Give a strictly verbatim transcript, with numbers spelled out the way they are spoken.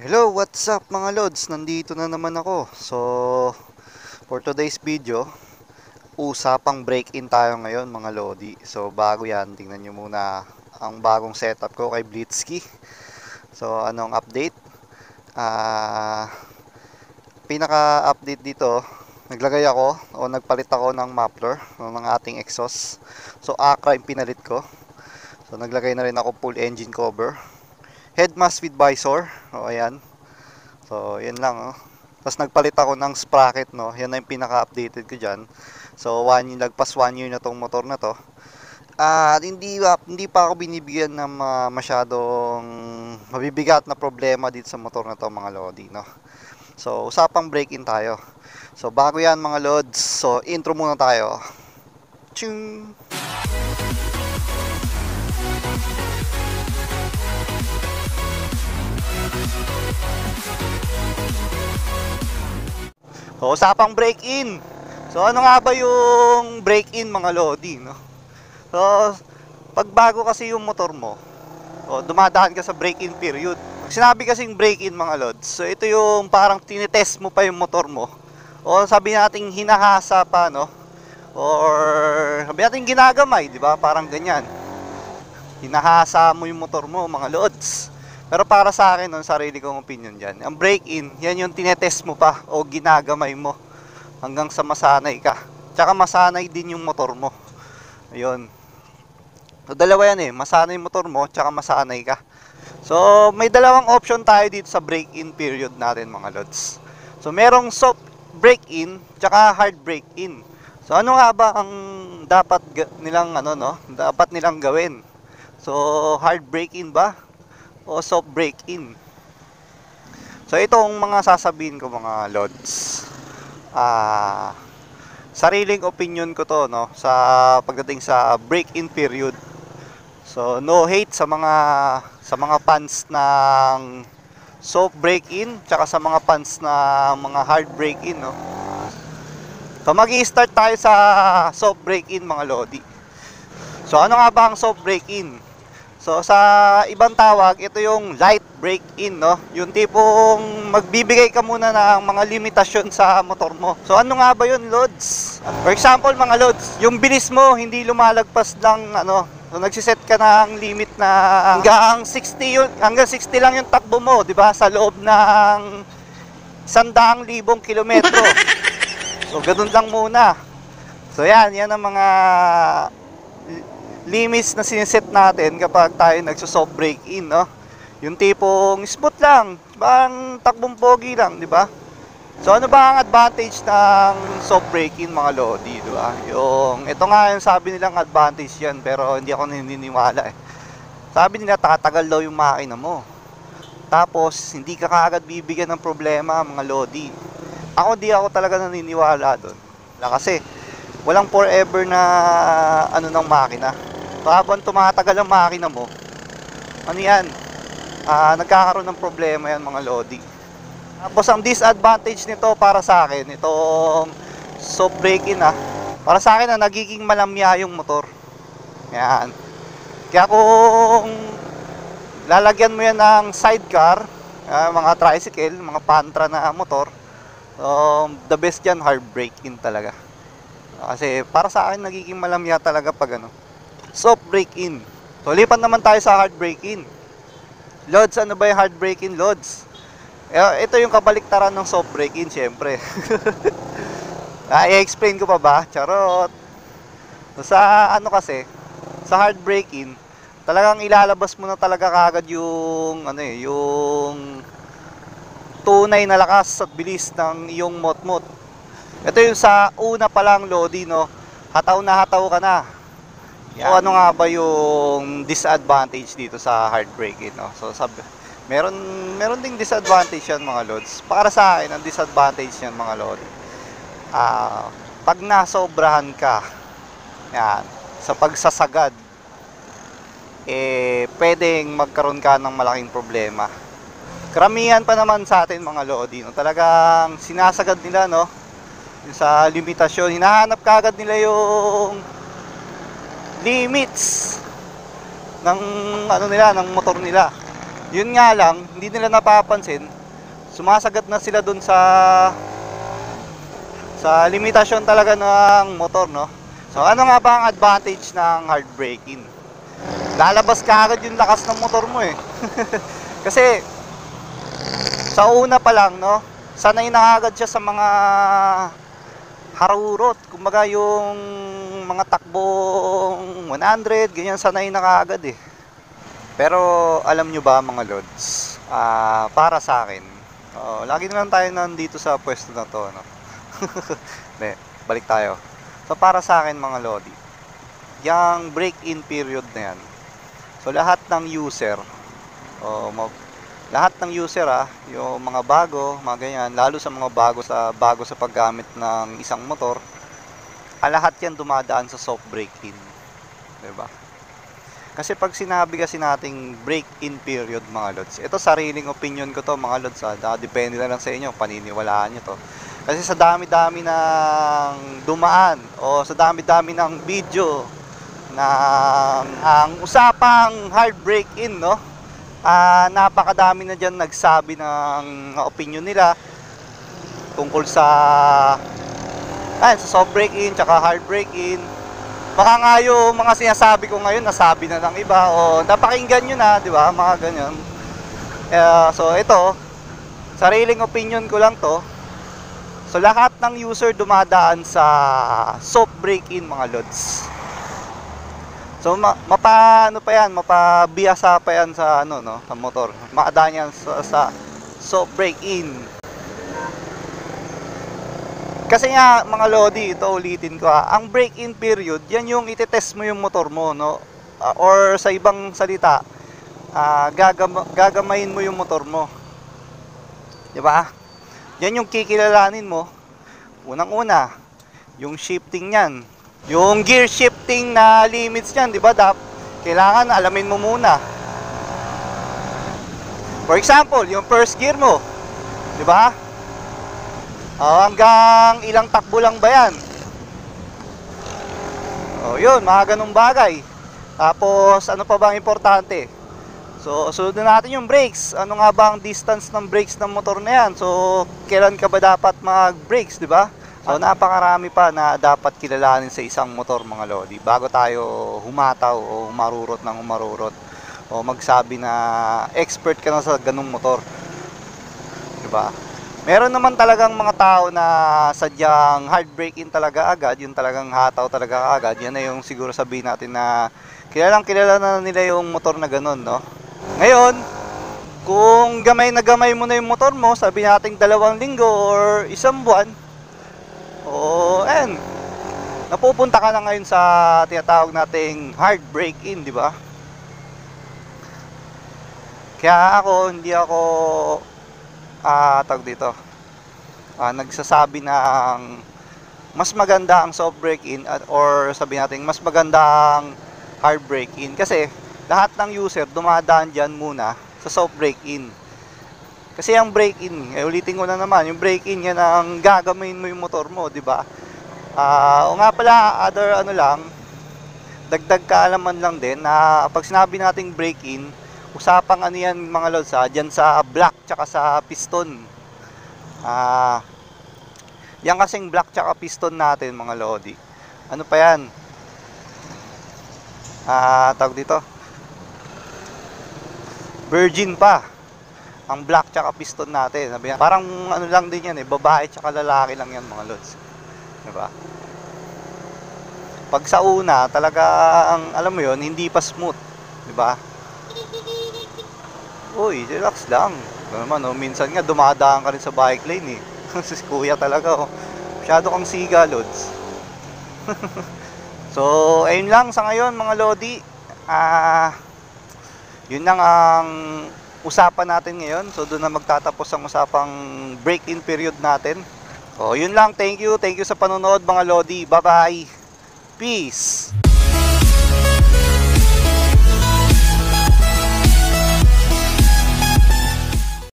Hello, what's up mga lods? Nandito na naman ako. So, for today's video, usapang break-in tayo ngayon mga lodi. So, bago yan, tingnan nyo muna ang bagong setup ko kay Blitzky. So, anong update? Ah, pinaka-update dito, naglagay ako o nagpalit ako ng muffler ng ating exhaust. So, Acra yung pinalit ko. So, naglagay na rin ako full engine cover. Head mask with visor. O, ayan. So, yan lang, oh. Tapos nagpalit ako ng sprocket, no. Yan na yung pinaka-updated ko diyan. So, one year, lagpas one year na tong motor na to. At hindi pa, hindi pa ako binibigyan ng uh, masyadong mabibigat na problema dito sa motor na to, mga lodi, no. So, usapang break-in tayo. So, bago yan, mga lods. So, intro muna tayo. Chung! So, usapang break-in. So, ano nga ba yung break-in, mga lodi, no? So, pag bago kasi yung motor mo, so, dumadaan ka sa break-in period. Pag sinabi kasing break-in, mga lods, so ito yung parang tinetest mo pa yung motor mo. O sabi natin hinahasa pa, no? Or sabi natin ginagamay, di ba? Parang ganyan. Hinahasa mo yung motor mo, mga lods. Pero para sa akin, ang sarili kong opinion dyan, ang break-in, yan yung tinetest mo pa o ginagamay mo hanggang sa masanay ka. Tsaka masanay din yung motor mo. Ayun. So, dalawa yan eh. Masanay yung motor mo, tsaka masanay ka. So, may dalawang option tayo dito sa break-in period natin, mga lods. So, merong soft break-in, tsaka hard break-in. So, ano nga ba ang dapat nilang, ano, no? Dapat nilang gawin? So, hard break-in ba? O soft break-in? So, itong mga sasabihin ko, mga lods, ah, sariling opinion ko to, no, sa pagdating sa break-in period. So, no hate sa mga sa mga fans ng soft break-in tsaka sa mga fans ng mga hard break-in, no. So, magi-start tayo sa soft break-in, mga lodi. So, ano nga ba ang soft break-in? So, sa ibang tawag, ito yung light break-in, no? Yung tipong magbibigay ka muna ng mga limitasyon sa motor mo. So, ano nga ba yun, lods? For example, mga lods, yung bilis mo, hindi lumalagpas lang, ano, so, nagsiset ka ng limit na hanggang sixty yun, hanggang sixty lang yung takbo mo, di ba? Sa loob ng sandaang libong kilometro. So, ganun lang muna. So, yan, yan ang mga limits na siniset natin kapag tayo nagso-soft break-in, no? Yung tipong smooth lang, bang takbong pogi lang, di ba? So, ano ba ang advantage ng soft break-in, mga lodi, di ba? Yung, ito nga yung sabi nilang advantage yan, pero hindi ako naniniwala eh. Sabi nila, tatagal daw yung makina mo. Tapos, hindi ka kaagad bibigyan ng problema, mga lodi. Ako, di ako talaga naniniwala doon. Kasi, walang forever na ano ng makina. So, habang tumatagal ang makina mo, ano yan, uh, nagkakaroon ng problema yan, mga lodi. Tapos ang disadvantage nito para sa akin, itong soft break-in, ah, para sa akin na nagiging malamya yung motor. Yan. Kaya kung lalagyan mo yan ng sidecar, uh, mga tricycle, mga pantra na motor, um, the best yan, hard break-in talaga. Kasi para sa akin nagiging malamya talaga pag ano, soft break-in. So, lipat naman tayo sa hard break-in. Lods, ano ba yung hard break-in, lods? Eh, ito yung kabaliktaran ng soft break-in, syempre. ah, i-explain ko pa ba? Charot. So, sa ano kasi, sa hard break-in, talagang ilalabas mo na talaga kagad yung ano eh, yung tunay na lakas at bilis ng iyong motmot. Ito yung sa una pa lang, lodi, no? Hataw na hataw ka na. So, ano nga ba yung disadvantage dito sa hard break-in, no? So, sabi, meron, meron ding disadvantage yan, mga lods. Para sa akin, ang disadvantage yan, mga lodi, ah, pag nasobrahan ka, yan, sa pagsasagad, eh, pwedeng magkaroon ka ng malaking problema. Karamihan pa naman sa atin, mga lodi, no? Talagang sinasagad nila, no? Yung sa limitasyon, hinahanap kagad nila yung limits ng ano nila, ng motor nila. Yun nga lang, hindi nila napapansin, sumasagat na sila dun sa sa limitasyon talaga ng motor, no? So ano nga ba ang advantage ng hard braking? Lalabas ka agad yung lakas ng motor mo eh. Kasi sa una pa lang, no, sanay na agad siya sa mga harurot. Kumbaga yung mga takbong one hundred, ganyan, sanay na agad eh. Pero alam nyo ba mga lods, uh, para sa akin, uh, lagi na lang tayo nandito sa pwesto na to, no? Ne, balik tayo. So para sa akin mga lodi, yung break-in period na yan, so lahat ng user, o mag, lahat ng user ah, yung mga bago, mga ganyan, lalo sa mga bago sa bago sa paggamit ng isang motor, ah, lahat yan dumadaan sa soft break-in, diba? Kasi pag sinabi kasi nating break-in period mga lods, ito sariling opinion ko to mga lods, ah, depende na lang sa inyo, paniniwalaan nyo to. Kasi sa dami-dami ng dumaan o sa dami-dami ng video ng ang usapang hard break-in, no? Ah, napakadami na diyan nagsabi ng opinion nila tungkol sa ay, sa soft break-in tsaka hard break-in. Baka nga yung mga sinasabi ko ngayon nasabi na ng iba o napakinggan nyo na, di ba? Mga ganyan. Uh, so ito, sariling opinion ko lang to. So lahat ng user dumadaan sa soft break-in mga lods. So ma mapa ano pa yan, mapabiyasa pa yan sa ano no, sa motor. Makadaan yan sa, sa soft break-in. Kasi nga mga lodi, ito ulitin ko ha, ang break-in period, yan yung itetest mo yung motor mo, no? Uh, or sa ibang salita, uh, gagam gagamayin mo yung motor mo. 'Di ba? Yan yung kikilalanin mo. Unang-una, yung shifting niyan. Yung gear shifting na limits niyan, 'di ba? Kailangan alamin mo muna. For example, yung first gear mo, 'di ba? Uh, hanggang ilang takbo lang ba yan? Oh, yun, mga ganung bagay. Tapos, ano pa bang importante? So, sunod na natin yung brakes. Ano nga ba ang distance ng brakes ng motor na yan? So, kailan ka ba dapat mag-brakes, di ba? So, napakarami pa na dapat kilalanin sa isang motor, mga lodi, bago tayo humataw o humarurot ng humarurot o magsabi na expert ka na sa ganung motor. Di ba? Meron naman talagang mga tao na sadyang hard break-in talaga agad, yung talagang hataw talaga agad. Yan na yung siguro sabihin natin na kilalang kilala na nila yung motor na ganun, no? Ngayon, kung gamay na gamay mo na yung motor mo, sabi natin dalawang linggo or isang buwan, o and napupunta ka na ngayon sa tinatawag nating hard break-in, di ba? Kaya ako, hindi ako Ah, uh, tawag dito. Ah, uh, nagsasabi na ang mas maganda ang soft break-in or sabi natin mas maganda ang hard break-in kasi lahat ng user dumadaan diyan muna sa soft break-in. Kasi ang break-in, eh, ulitin ko na naman, yung break-in yan ang gagamitin mo yung motor mo, di ba? Ah, uh, o nga pala, other ano lang, dagdag kaalaman lang din na pag sinabi nating break-in, usapang ano yan mga lods ha, dyan sa block tsaka sa piston. Ah, yan kasing block tsaka piston natin mga lodi. Ano pa yan? Ah, tawag dito. Virgin pa. Ang block tsaka piston natin. Sabi yan, parang ano lang din yan eh, babae tsaka lalaki lang yan mga lods. Diba? Pag sa una, talaga ang alam mo yon, hindi pa smooth. Diba? Uy, relax lang. Ano naman, oh, minsan nga dumadaan ka rin sa bike lane eh. Si kuya talaga, oh. Masyado kang siga, lods. So, ayun lang sa ngayon mga lodi. Ah, yun lang ang usapan natin ngayon. So, doon na magtatapos ang usapang break-in period natin. So, yun lang. Thank you. Thank you sa panonood mga lodi. Bye-bye. Peace.